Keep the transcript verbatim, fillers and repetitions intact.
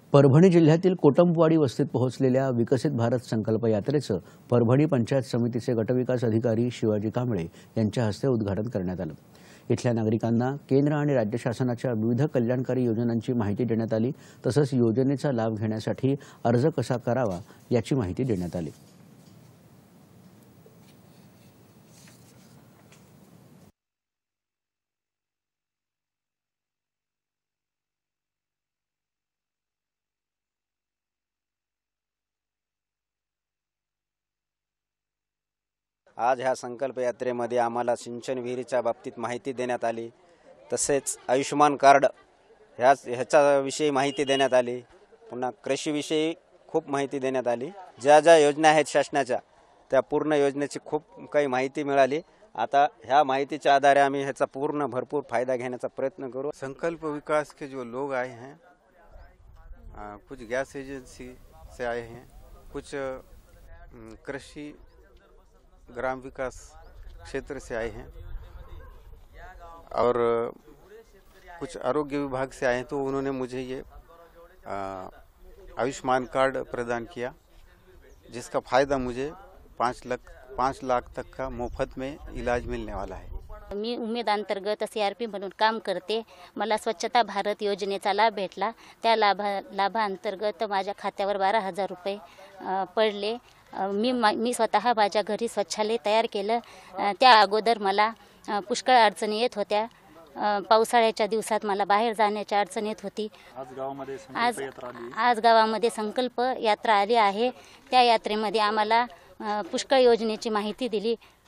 परभणी जिल्ह्यातील कोटमवाडी वस्तीत पोहोचलेल्या विकसित भारत संकल्प यात्रेचं परभणी पंचायत समितीचे गटविकास अधिकारी शिवाजी कांबळे यांच्या हस्ते उद्घाटन करण्यात आलं। इथल्या नागरिकांना केंद्र आणि राज्य शासनाच्या विविध कल्याणकारी योजनांची माहिती देण्यात आली, तसंच योजनेचा लाभ घेण्यासाठी अर्ज कसा करावा याची माहिती देण्यात आली। आज ह्या संकल्प यात्रेमध्ये आम्हाला सिंचन विहिरीच्या बाबतीत माहिती देण्यात आली, तसेच आयुष्यमान कार्ड ह्या ह्याच्याविषयी माहिती देण्यात आली। पुन्हा कृषीविषयी खूप माहिती देण्यात आली। ज्या ज्या योजना आहेत शासनाच्या त्या पूर्ण योजनेची खूप काही माहिती मिळाली। आता ह्या माहितीच्या आधारे आम्ही ह्याचा पूर्ण भरपूर फायदा घेण्याचा प्रयत्न करू। संकल्प विकास के जो लोग आए हैं, आ, कुछ गैस एजेंसी से आए हैं, कुछ कृषि ग्राम विकास क्षेत्र से आए हैं और कुछ आरोग्य विभाग से आए हैं। तो उन्होंने मुझे ये आयुष्मान कार्ड प्रदान किया, जिसका फ़ायदा मुझे पाँच लाख पाँच लाख तक का मुफ्त में इलाज मिलने वाला है। मी उमेद अंतर्गत सी आर पी म्हणून काम करते। मला स्वच्छता भारत योजनेचा लाभ भेटला। त्या लाभा लाभांतर्गत माझ्या खात्यावर बारा हजार रुपये पडले। मी मी स्वतः माझ्या घरी शौचालय तयार केलं। त्या अगोदर मला पुष्कळ अडचणी येत होत्या। पावसाळ्याच्या दिवसात मला बाहेर जाण्याची अडचण येत होती। आज गावामध्ये आज आज गावामध्ये संकल्प यात्रा आली आहे। त्या यात्रेमध्ये आम्हाला पुष्कळ योजनेची माहिती दिली।